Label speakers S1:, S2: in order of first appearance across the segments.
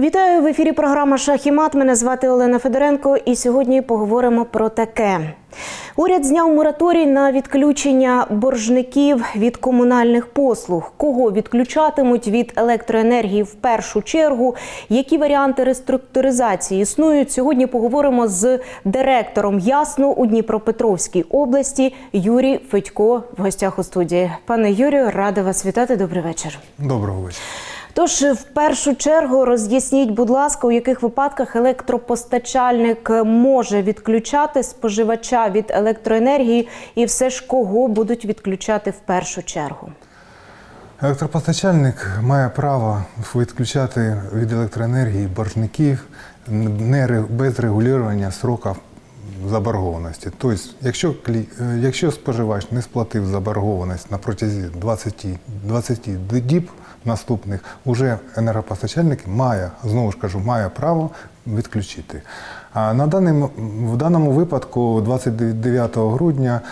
S1: Вітаю! В ефірі програма «Шах і мат». Мене звати Олена Федоренко і сьогодні поговоримо про таке. Уряд зняв мораторій на відключення боржників від комунальних послуг. Кого відключатимуть від електроенергії в першу чергу? Які варіанти реструктуризації існують? Сьогодні поговоримо з директором «Ясно» у Дніпропетровській області Юрій Федько в гостях у студії. Пане Юрію, рада вас вітати. Добрий вечір.
S2: Доброго вечора.
S1: Тож, в першу чергу, роз'ясніть, будь ласка, у яких випадках електропостачальник може відключати споживача від електроенергії і все ж кого будуть відключати в першу чергу?
S2: Електропостачальник має право відключати від електроенергії боржників без регулювання строків заборгованості. Тобто, якщо споживач не сплатив заборгованість на протязі 20 діб наступних, уже енергопостачальник має право відключити. А в даному випадку 29 грудня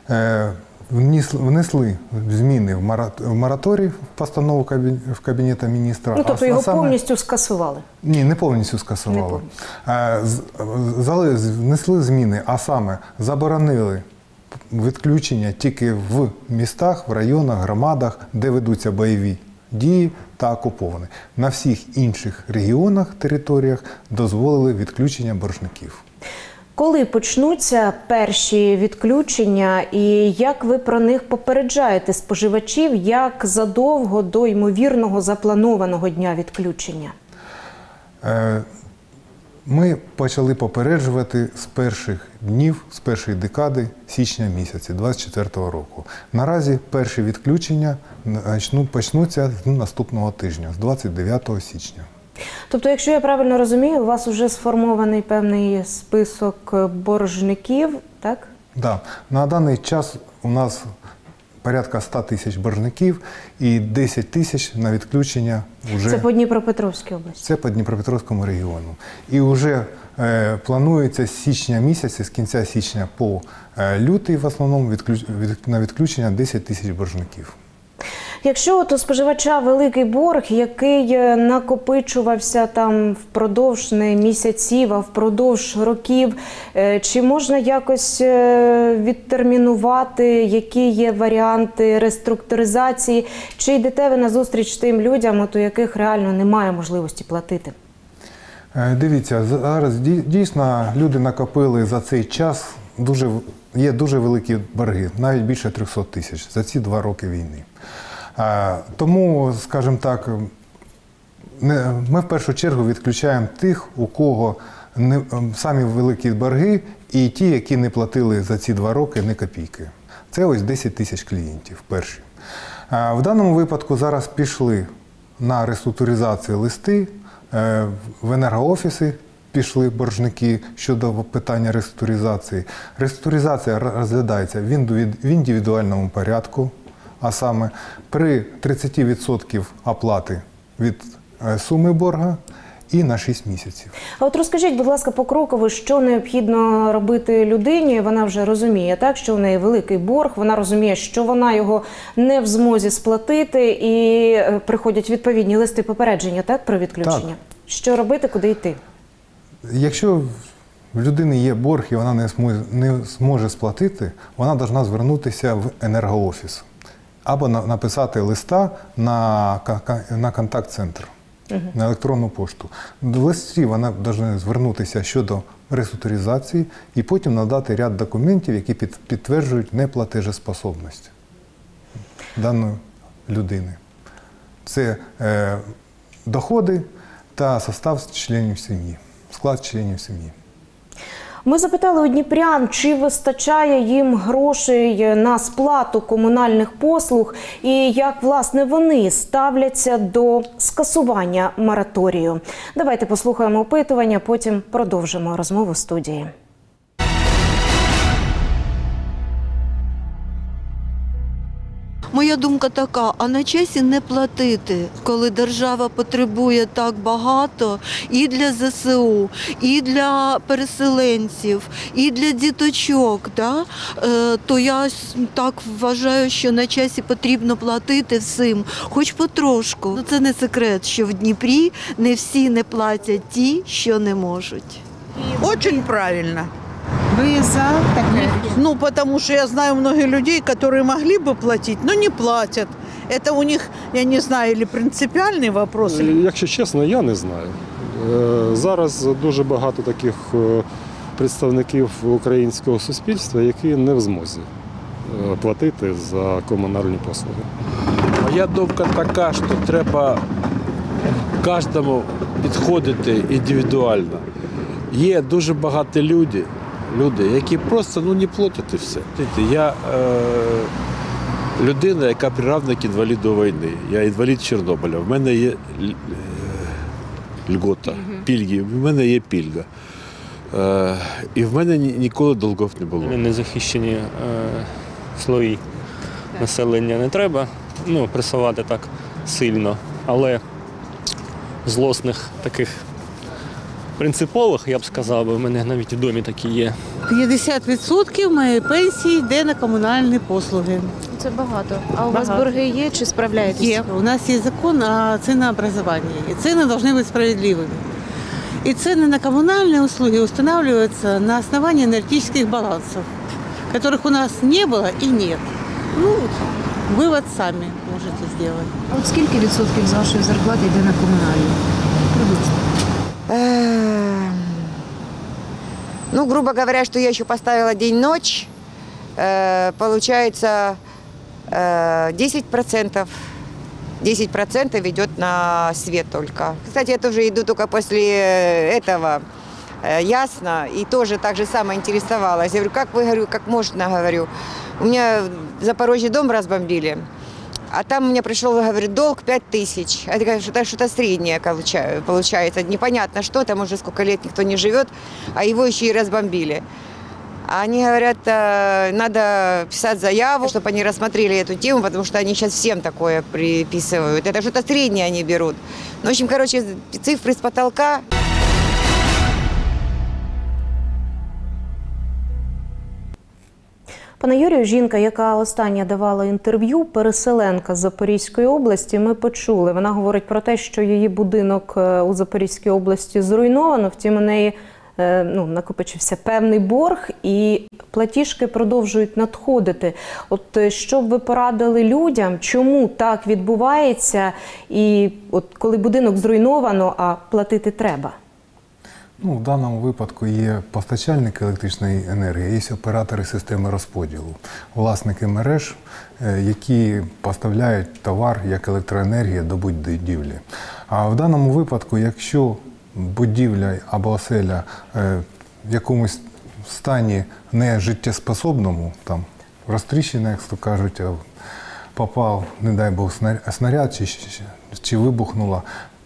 S2: внесли зміни в мораторій, в постанову Кабінету міністрів.
S1: Тобто його повністю скасували?
S2: Ні, не повністю скасували. Внесли зміни, а саме заборонили відключення тільки в містах, в районах, громадах, де ведуться бойові дії та окуповані. На всіх інших регіонах, територіях дозволили відключення боржників.
S1: Коли почнуться перші відключення і як ви про них попереджаєте споживачів, як задовго до ймовірного запланованого дня відключення?
S2: Ми почали попереджувати з перших днів, з першої декади січня місяця 2024 року. Наразі перші відключення почнуться з наступного тижня, з 29 січня.
S1: Тобто, якщо я правильно розумію, у вас вже сформований певний список боржників, так?
S2: Так. На даний час у нас порядка 100 тисяч боржників і 10 тисяч на відключення вже...
S1: Це по Дніпропетровській області?
S2: Це по Дніпропетровському регіону. І вже планується з січня місяця, з кінця січня по лютий в основному на відключення 10 тисяч боржників.
S1: Якщо от у споживача великий борг, який накопичувався там впродовж не місяців, а впродовж років, чи можна якось відтермінувати, які є варіанти реструктуризації, чи йдете ви назустріч тим людям, у яких реально немає можливості платити?
S2: Дивіться, зараз дійсно люди накопили за цей час, є дуже великі борги, навіть більше 300 тисяч за ці 2 роки війни. Тому, скажімо так, ми в першу чергу відключаємо тих, у кого самі великі борги і ті, які не платили за ці 2 роки ні копійки. Це ось 10 тисяч клієнтів перші. В даному випадку зараз пішли на реструктуризацію листи, в енергоофіси пішли боржники щодо питання реструктуризації. Реструктуризація розглядається в індивідуальному порядку. А саме при 30% оплати від суми борга і на 6 місяців.
S1: А от розкажіть, будь ласка, покроково, що необхідно робити людині? Вона вже розуміє, так, що в неї великий борг, вона розуміє, що вона його не в змозі сплатити і приходять відповідні листи попередження, так, про відключення? Так. Що робити, куди йти?
S2: Якщо в людини є борг і вона не зможе сплатити, вона повинна звернутися в енергоофіс. Або написати листа на контакт-центр, на електронну пошту. В листі вона повинна звернутися щодо реструктуризації і потім надати ряд документів, які підтверджують неплатежеспособність даної людини. Це доходи та состав членів сім'ї, склад членів сім'ї.
S1: Ми запитали у дніпрян, чи вистачає їм грошей на сплату комунальних послуг і як, власне, вони ставляться до скасування мораторію. Давайте послухаємо опитування, потім продовжимо розмову в студії.
S3: моя думка така, а на часі не платити, коли держава потребує так багато і для ЗСУ, і для переселенців, і для діточок, да? То я так вважаю, що на часі потрібно платити всім, хоч потрошку. Це не секрет, що в Дніпрі не всі не платять ті, що не можуть.
S4: Очень правильно.
S5: Вы за такое?
S4: Ну, потому что я знаю многих людей, которые могли бы платить, но не платят. Это у них, я не знаю, или принципиальный вопрос, или...
S6: Якщо чесно, я не знаю. Зараз дуже багато таких представників українського суспільства, які не в змозі платити за комунальні послуги.
S7: Моя думка така, що треба кожному підходити індивідуально. Є дуже багато людей, які просто не платять і все. Я людина, яка приравнена к інваліду війни. Я інвалід Чорнобиля. В мене є льгота, пільги, в мене є пільга. І в мене ніколи долгов не було.
S8: Незахищені слої населення не треба пресувати так сильно, але злосних таких принципових, я б сказав, в мене навіть в домі такі є.
S5: 50% моєї пенсії йде на комунальні послуги.
S1: Це багато. А у вас борги є чи справляєтесь?
S5: Є. У нас є закон о ценообразовании, и цены должны быть справедливыми. И цены на коммунальные услуги устанавливаются на основании энергетических балансов, которых у нас не было и нет. Вывод сами можете сделать.
S1: А от скільки відсотків з вашої зарплати йде на комунальні?
S9: Ну, грубо говоря, что я еще поставила день-ночь, получается 10%. 10% идет на свет только. Кстати, я тоже иду только после этого, ясно, и тоже так же самое интересовалась. Я говорю, как можно, говорю. У меня в Запорожье дом разбомбили, а там у меня пришел, говорит, долг 5000. Это что-то среднее получается. Непонятно что, там уже сколько лет никто не живет, а его еще и разбомбили. А они говорят, надо писать заяву, чтобы они рассмотрели эту тему, потому что они сейчас всем такое приписывают. Это что-то среднее они берут. Ну, в общем, короче, цифры с потолка.
S1: Пане Юрію, жінка, яка остання давала інтерв'ю, переселенка з Запорізької області, ми почули. Вона говорить про те, що її будинок у Запорізькій області зруйновано, втім у неї накопичився певний борг і платіжки продовжують надходити. От що б ви порадили людям, чому так відбувається і от коли будинок зруйновано, а платити треба?
S2: В даному випадку є постачальник електричної енергії, є оператори системи розподілу, власники мереж, які поставляють товар як електроенергія до будівлі. А в даному випадку, якщо будівля або оселя в якомусь стані нежиттєспособному, там розтріщена, як то кажуть, попав, не дай Бог, снаряд чи вибухнула,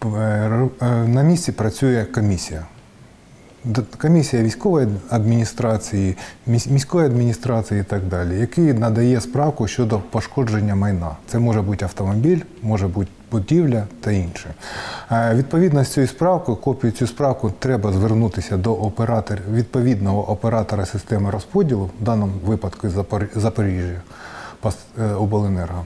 S2: на місці працює комісія. Комісія військової адміністрації, міської адміністрації і так далі, який надає справку щодо пошкодження майна. Це може бути автомобіль, може бути будівля та інше. Відповідно з цією справкою, копію цю справку треба звернутися до відповідного оператора системи розподілу, в даному випадку Запоріжжя обленерго,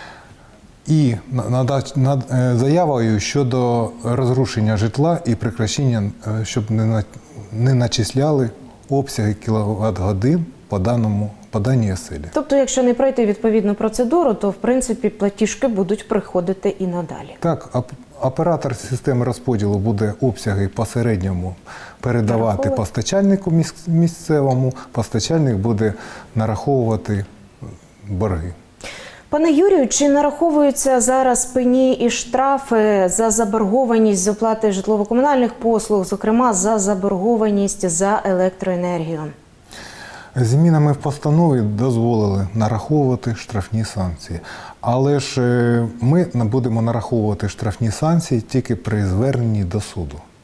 S2: і над заявою щодо розрушення житла і прекращення, щоб не начисляли обсяги кіловат-годин по даній оселі.
S1: Тобто, якщо не пройти відповідну процедуру, то, в принципі, платіжки будуть приходити і надалі.
S2: Так, оператор системи розподілу буде обсяги по середньому передавати постачальнику місцевому, постачальник буде нараховувати борги.
S1: Пане Юрію, чи нараховуються зараз пені і штрафи за заборгованість з оплати житлово-комунальних послуг, зокрема за заборгованість за електроенергію?
S2: Змінами в постанові дозволили нараховувати штрафні санкції. Але ж ми будемо нараховувати штрафні санкції тільки при зверненні до суду.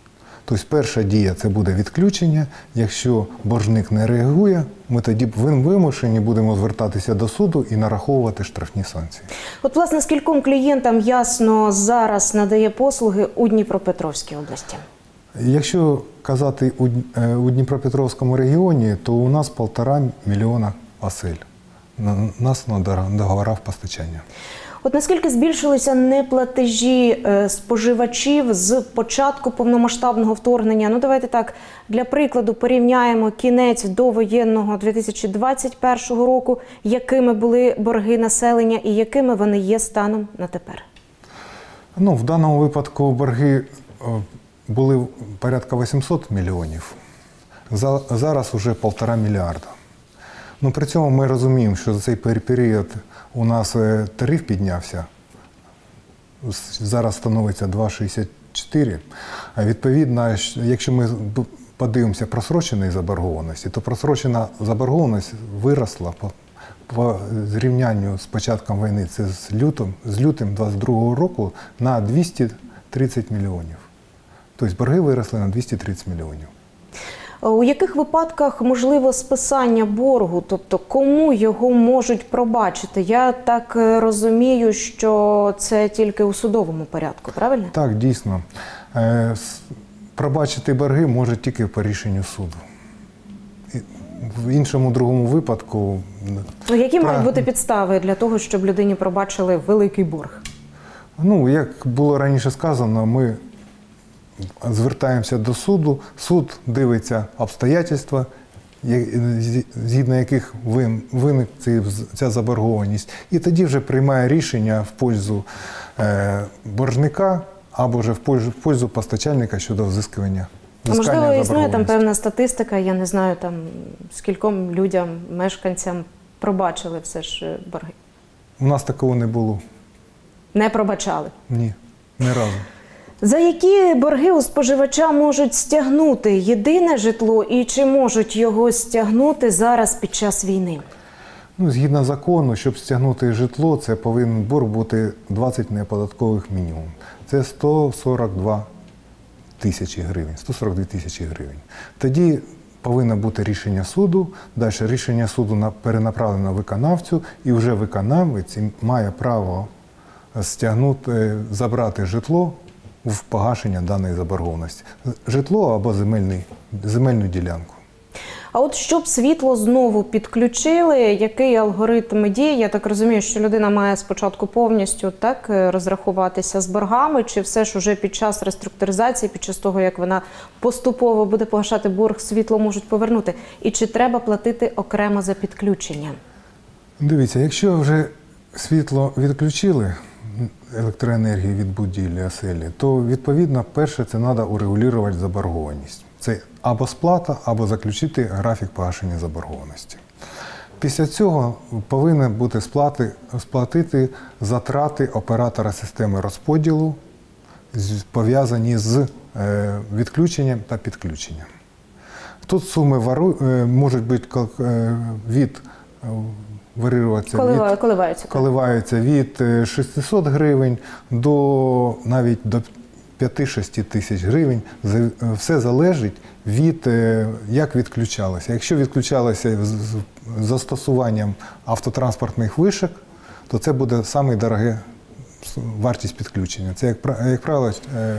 S2: Тобто перша дія – це буде відключення. Якщо боржник не реагує, ми тоді вимушені будемо звертатися до суду і нараховувати штрафні санкції.
S1: От, власне, скільком клієнтам Ясно зараз надає послуги у Дніпропетровській області?
S2: Якщо казати у Дніпропетровському регіоні, то у нас 1,5 мільйона осель. У нас на договорах постачання.
S1: От наскільки збільшилися неплатежі споживачів з початку повномасштабного вторгнення? Ну, давайте так, для прикладу, порівняємо кінець довоєнного 2021 року, якими були борги населення і якими вони є станом на тепер.
S2: Ну, в даному випадку борги були порядка 800 мільйонів. Зараз вже 1,5 мільярда. Ну, при цьому ми розуміємо, що за цей період у нас тариф піднявся, зараз становиться 2,64. А відповідно, якщо ми подивимося просроченої заборгованості, то просрочена заборгованість виросла по зрівнянню з початком війни, це з лютим 2022 року, на 230 мільйонів. Тобто борги виросли на 230 мільйонів.
S1: У яких випадках можливо списання боргу? Тобто кому його можуть пробачити? Я так розумію, що це тільки у судовому порядку, правильно?
S2: Так, дійсно. Пробачити борги можуть тільки по рішенню суду. В іншому, другому випадку...
S1: Які мають бути підстави для того, щоб людині пробачили великий борг?
S2: Ну, як було раніше сказано, ми звертаємося до суду, суд дивиться обстоятельства, згідно яких виник ця заборгованість, і тоді вже приймає рішення в пользу боржника або вже в пользу постачальника щодо взискування.
S1: Можливо, існує там певна статистика, я не знаю, там скільком людям, мешканцям пробачили все ж борги?
S2: У нас такого не було.
S1: Не пробачали?
S2: Ні, ні разу.
S1: За які борги у споживача можуть стягнути єдине житло і чи можуть його стягнути зараз під час війни?
S2: Ну, згідно закону, щоб стягнути житло, це повинен борг бути 20 неоподаткових мінімум. Це 142 тисячі гривень, 142 тисячі гривень. Тоді повинно бути рішення суду, далі рішення суду перенаправлено виконавцю, і вже виконавець має право стягнути, забрати житло в погашення даної заборгованості. Житло або земельну ділянку.
S1: А от щоб світло знову підключили, який алгоритм дій? Я так розумію, що людина має спочатку повністю так розрахуватися з боргами, чи все ж уже під час реструктуризації, під час того, як вона поступово буде погашати борг, світло можуть повернути? І чи треба платити окремо за підключення?
S2: Дивіться, якщо вже світло відключили, електроенергії від будівлі, оселі, то, відповідно, перше, це треба урегулювати заборгованість. Це або сплата, або заключити графік погашення заборгованості. Після цього повинні бути сплатити затрати оператора системи розподілу, пов'язані з відключенням та підключенням. Тут суми можуть бути коливаються від 600 гривень до навіть до 5-6 тисяч гривень. Все залежить від як відключалося. Якщо відключалося з застосуванням автотранспортних вишок, то це буде саме дороге вартість підключення. Це, як правило,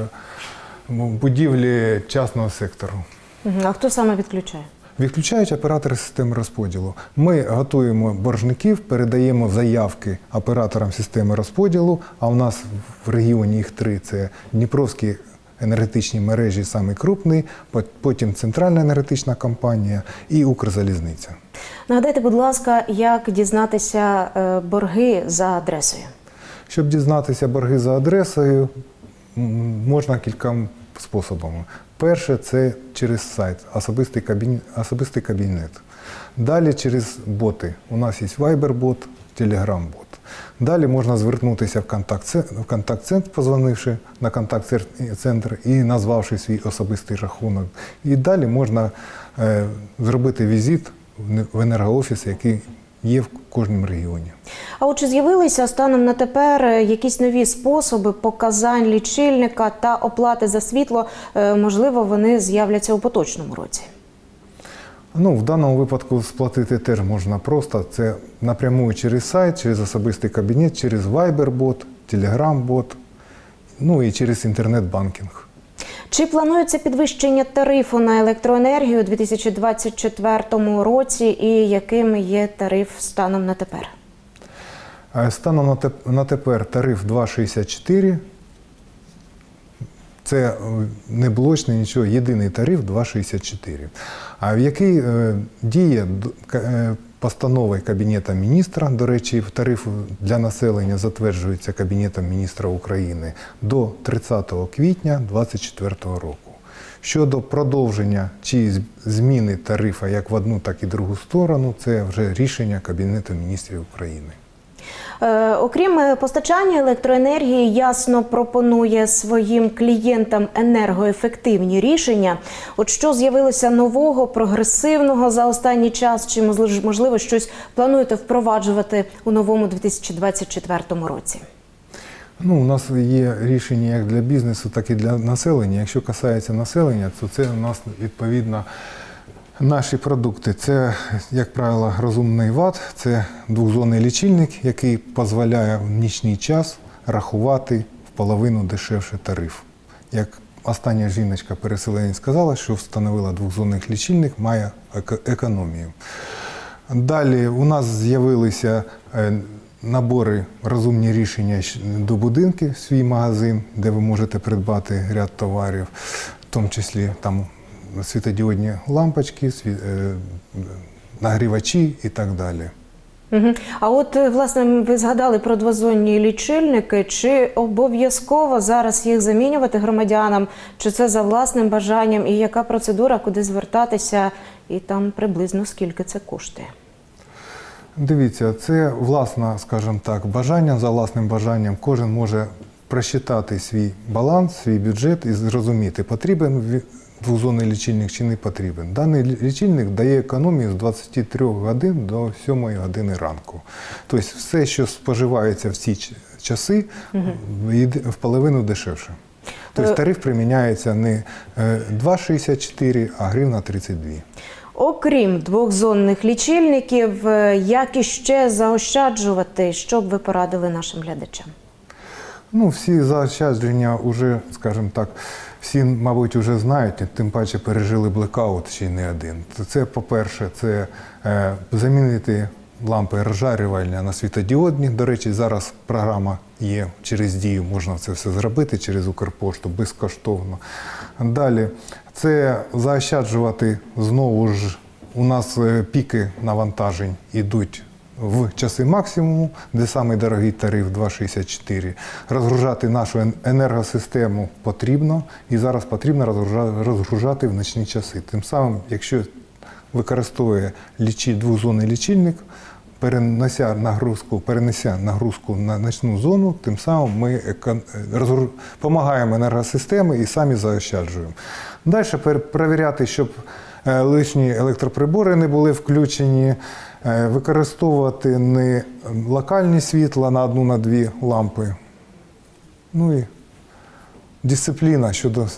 S2: будівлі частного сектору.
S1: А хто саме відключає?
S2: Відключають оператори системи розподілу. Ми готуємо боржників, передаємо заявки операторам системи розподілу, а у нас в регіоні їх 3 – це Дніпровські енергетичні мережі, самий крупний, потім Центральна енергетична компанія і Укрзалізниця.
S1: Нагадайте, будь ласка, як дізнатися борги за адресою?
S2: Щоб дізнатися борги за адресою, можна кількома способами. Перше – це через сайт, особистий кабінет. Далі через боти. У нас є Viber-бот, Telegram-бот. Далі можна звернутися в контакт-центр, позвонивши на контакт-центр і назвавши свій особистий рахунок. І далі можна зробити візит в енергоофіс, який є в кожному регіоні.
S1: А от чи з'явилися станом на тепер якісь нові способи показань лічильника та оплати за світло? Можливо, вони з'являться у поточному році?
S2: Ну, в даному випадку сплатити теж можна просто. Це напряму через сайт, через особистий кабінет, через Viber-бот, Telegram-бот, ну і через інтернет-банкінг.
S1: Чи планується підвищення тарифу на електроенергію у 2024 році і яким є тариф станом на тепер?
S2: Станом на тепер тариф 2,64. Це не блочний, нічого, єдиний тариф 2,64. А в який діє постановою Кабінету міністра, до речі, тариф для населення затверджується Кабінетом міністра України до 30 квітня 2024 року. Щодо продовження чи зміни тарифу як в одну, так і в другу сторону, це вже рішення Кабінету міністрів України.
S1: Окрім постачання електроенергії, Ясно пропонує своїм клієнтам енергоефективні рішення. От що з'явилося нового, прогресивного за останній час? Чи, можливо, щось плануєте впроваджувати у новому 2024 році?
S2: Ну, у нас є рішення як для бізнесу, так і для населення. Якщо касається населення, то це у нас відповідно наші продукти. Це, як правило, розумний ват, це двохзонний лічильник, який дозволяє в нічний час рахувати в половину дешевше тариф. Як остання жіночка-переселенець сказала, що встановила двохзонний лічильник, має економію. Далі у нас з'явилися набори «Розумні рішення» до будинків, свій магазин, де ви можете придбати ряд товарів, в тому числі там світодіодні лампочки, нагрівачі і так далі.
S1: А от, власне, ви згадали про двозонні лічильники. Чи обов'язково зараз їх замінювати громадянам? Чи це за власним бажанням? І яка процедура, куди звертатися? І там приблизно скільки це коштує?
S2: Дивіться, це власне, скажімо так, бажання, за власним бажанням. Кожен може просчитати свій баланс, свій бюджет і зрозуміти, потрібен двохзонний лічильник чи не потрібен. Даний лічильник дає економію з 23 годин до 7 години ранку. Тобто все, що споживається в ці часи, в половину дешевше. Тобто тариф приміняється не 2,64, а гривна 32.
S1: Окрім двохзонних лічильників, як іще заощаджувати, що б ви порадили нашим глядачам?
S2: Ну, всі заощадження вже, скажімо так, всі, мабуть, вже знають, тим паче пережили блекаут ще й не один. Це, по-перше, це замінити лампи розжарювальні на світодіодні. До речі, зараз програма є через Дію, можна це все зробити через Укрпошту безкоштовно. Далі, це заощаджувати знову ж, у нас піки навантажень йдуть в часи максимуму, де самий дорогий тариф 2,64. Розгружати нашу енергосистему потрібно, і зараз потрібно розгружати в нічні часи. Тим самим, якщо використовує двохзонний лічильник, перенеся нагрузку на нічну зону, тим самим ми допомагаємо енергосистемі і самі заощаджуємо. Далі перевіряти, щоб лишні електроприбори не були включені, використовувати не локальні світла на одну, на дві лампи. Ну і дисципліна,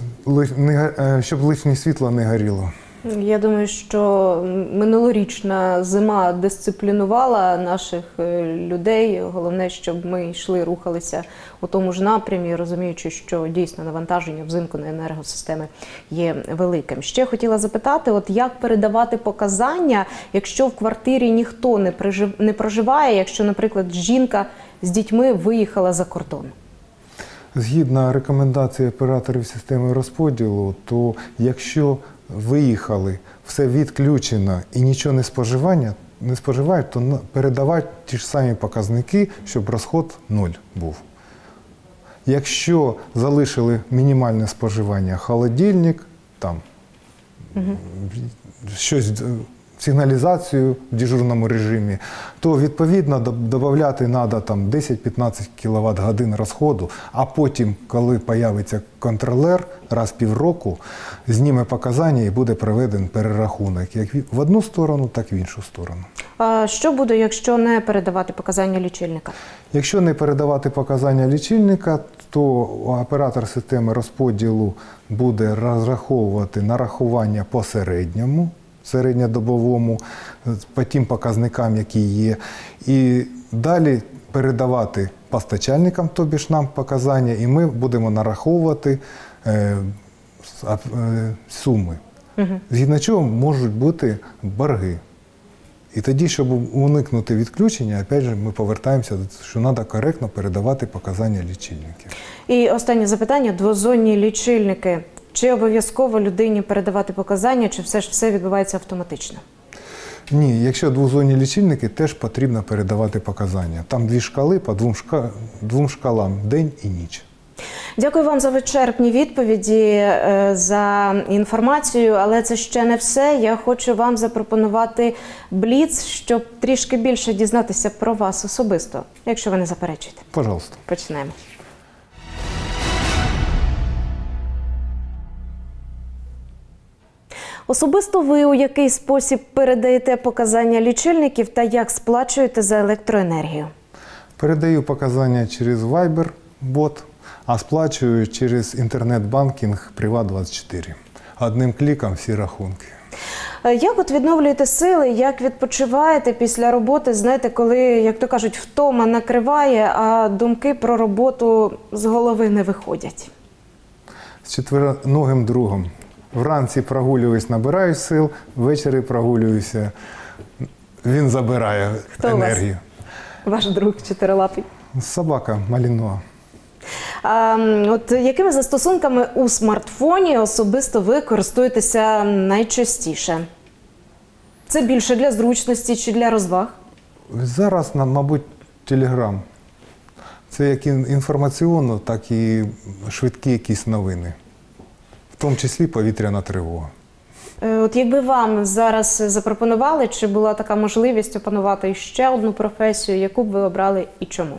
S2: щоб лишнє світло не горіло.
S1: Я думаю, що минулорічна зима дисциплінувала наших людей. Головне, щоб ми йшли, рухалися у тому ж напрямі, розуміючи, що дійсно навантаження взимку на енергосистеми є великим. Ще хотіла запитати, от як передавати показання, якщо в квартирі ніхто не проживає, якщо, наприклад, жінка з дітьми виїхала за кордон?
S2: Згідно рекомендацій операторів системи розподілу, то якщо виїхали, все відключено і нічого не споживають, то передавати ті ж самі показники, щоб розход 0 був. Якщо залишили мінімальне споживання, холодильник, там, щось, сигналізацію в дежурному режимі, то відповідно додати треба 10-15 кВт годин розходу, а потім, коли з'явиться контролер, раз в півроку, зніме показання і буде проведений перерахунок як в одну сторону, так і в іншу сторону.
S1: А що буде, якщо не передавати показання лічильника?
S2: Якщо не передавати показання лічильника, то оператор системи розподілу буде розраховувати нарахування по середньому, середньодобовому, по тим показникам, які є, і далі передавати постачальникам, тобі ж нам показання, і ми будемо нараховувати суми. Згідно чого можуть бути борги. І тоді, щоб уникнути відключення, опять же, ми повертаємося, що треба коректно передавати показання лічильників.
S1: І останнє запитання. Двозонні лічильники. Чи обов'язково людині передавати показання, чи все відбувається автоматично?
S2: Ні, якщо двозонні лічильники, теж потрібно передавати показання. Там 2 шкали по 2 шкалам – день і ніч.
S1: Дякую вам за вичерпні відповіді, за інформацію, але це ще не все. Я хочу вам запропонувати бліц, щоб трішки більше дізнатися про вас особисто, якщо ви не заперечуєте.
S2: Пожалуйста.
S1: Почнемо. Особисто ви у який спосіб передаєте показання лічильників та як сплачуєте за електроенергію?
S2: Передаю показання через Viber-бот, а сплачую через інтернет-банкінг Приват24. Одним кліком всі рахунки.
S1: Як от відновлюєте сили, як відпочиваєте після роботи, знаєте, коли, як то кажуть, втома накриває, а думки про роботу з голови не виходять?
S2: З четвероногим другом. Вранці прогулююсь, набираю сил, ввечері прогулююся, він забирає енергію.
S1: Ваш друг чотирилапий?
S2: Собака Малінуа.
S1: От якими застосунками у смартфоні особисто ви користуєтеся найчастіше? Це більше для зручності чи для розваг?
S2: Зараз, мабуть, Telegram. Це як інформаційно, так і швидкі якісь новини. В тому числі повітряна тривога.
S1: От якби вам зараз запропонували, чи була така можливість опанувати ще одну професію, яку б ви обрали і чому?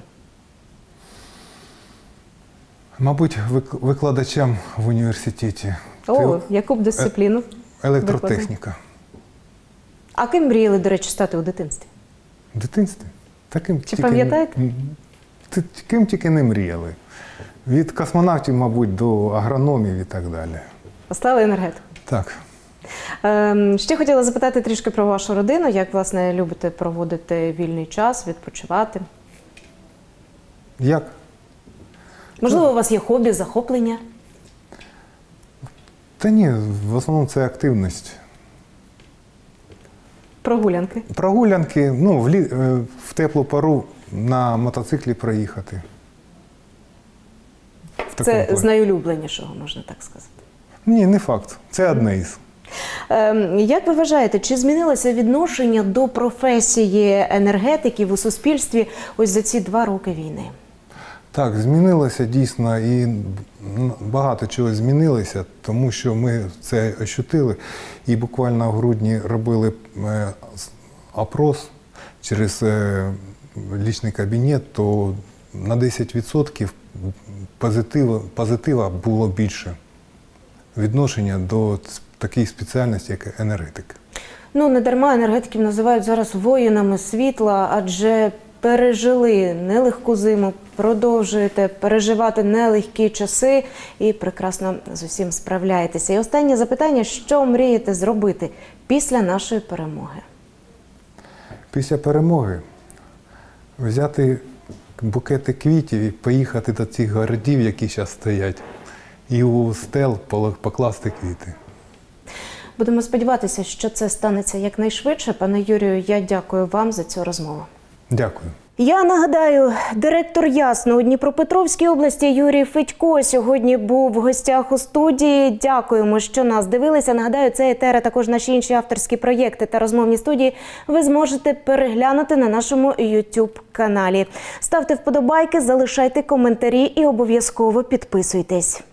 S2: Мабуть, викладачем в університеті.
S1: Яку б дисципліну?
S2: Електротехніка.
S1: А ким мріяли, до речі, стати у дитинстві?
S2: В дитинстві?
S1: Чи пам'ятаєте?
S2: Ким тільки не мріяли. Від космонавтів, мабуть, до агрономів і так далі.
S1: Стали енергетиком?
S2: Так.
S1: Ще хотіла запитати трішки про вашу родину. Як, власне, любите проводити вільний час, відпочивати?
S2: Як?
S1: Можливо, у вас є хобі, захоплення?
S2: Та ні, в основному це активність.
S1: Прогулянки?
S2: Прогулянки, в теплу пору на мотоциклі проїхати.
S1: Це з найулюбленішого, можна так сказати?
S2: Ні, не факт. Це одне із.
S1: Як ви вважаєте, чи змінилося відношення до професії енергетиків у суспільстві ось за ці 2 роки війни?
S2: Так, змінилося дійсно, і багато чого змінилося, тому що ми це ощутили. І буквально в грудні робили опрос через лічний кабінет, то на 10% позитива було більше відношення до такої спеціальності, як енергетика.
S1: Не дарма енергетиків називають зараз воїнами світла, адже пережили нелегку зиму, продовжуєте переживати нелегкі часи і прекрасно з усім справляєтеся. І останнє запитання, що мрієте зробити після нашої перемоги?
S2: Після перемоги взяти букети квітів і поїхати до цих городів, які зараз стоять, і у стел покласти квіти.
S1: Будемо сподіватися, що це станеться якнайшвидше. Пане Юрію, я дякую вам за цю розмову.
S2: Дякую.
S1: Я нагадаю, директор Ясно у Дніпропетровській області Юрій Федько сьогодні був в гостях у студії. Дякуємо, що нас дивилися. Нагадаю, цей етер, а також наші інші авторські проєкти та розмовні студії ви зможете переглянути на нашому YouTube-каналі. Ставте вподобайки, залишайте коментарі і обов'язково підписуйтесь.